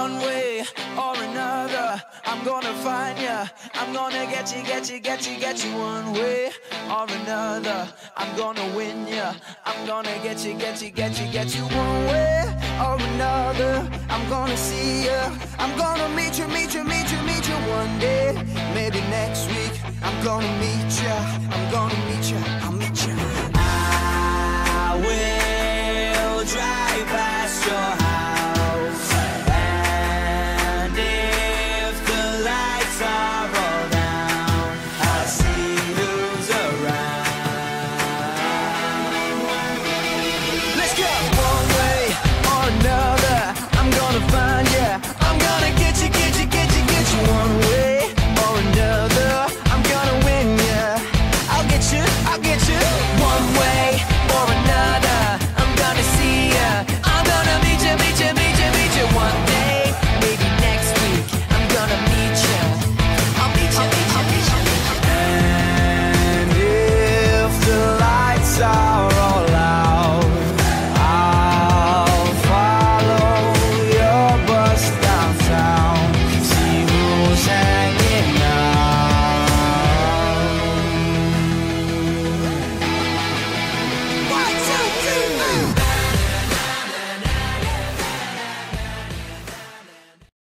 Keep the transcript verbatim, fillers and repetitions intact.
one way or another. I'm gonna find ya. I'm gonna get you, get you, get you, get you one way or another. I'm gonna win ya. I'm gonna get you, get you, get you, get you one way or another. I'm gonna see ya. I'm gonna meet you, meet you, meet you, meet you one day. Maybe next week. I'm gonna meet ya. I'm gonna meet ya. I'll meet ya.